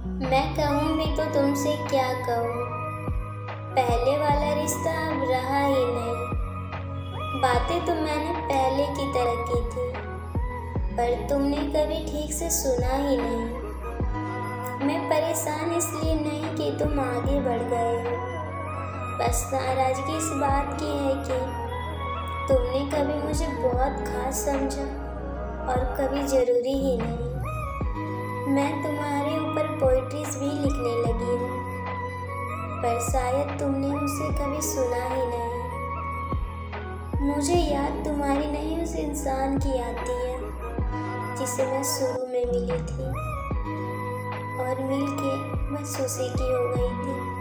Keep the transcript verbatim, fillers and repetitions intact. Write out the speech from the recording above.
मैं कहूँ भी तो तुमसे क्या कहूँ, पहले वाला रिश्ता अब रहा ही नहीं। बातें तो मैंने पहले की तरह की थी, पर तुमने कभी ठीक से सुना ही नहीं। मैं परेशान इसलिए नहीं कि तुम आगे बढ़ गए हो, बस नाराज़गी इस बात की है कि तुमने कभी मुझे बहुत खास समझा और कभी ज़रूरी ही नहीं। मैं तुम्हारे ऊपर पोइट्रीज भी लिखने लगी हूँ, पर शायद तुमने उसे कभी सुना ही नहीं। मुझे याद तुम्हारी नहीं उस इंसान की आती है जिसे मैं शुरू में मिली थी, और मिलके बस उसी की हो गई थी।